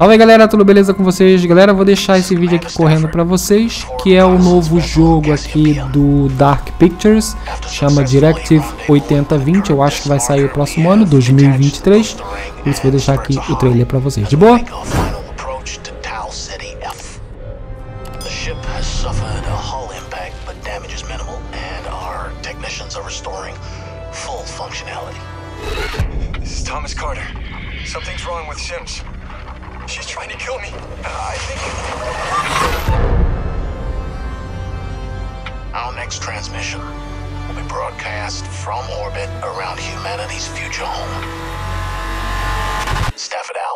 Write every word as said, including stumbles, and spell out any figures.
Fala aí galera, tudo beleza com vocês? Galera, vou deixar esse vídeo aqui correndo pra vocês, que é o novo jogo aqui do Dark Pictures, chama Directive oitenta vinte, eu acho que vai sair o próximo ano, dois mil e vinte e três, por isso vou deixar aqui o trailer pra vocês, de boa? Thomas Carter. Something's wrong with Sims. She's trying to kill me. Uh, I think... Our next transmission will be broadcast from orbit around humanity's future home. Staff it out.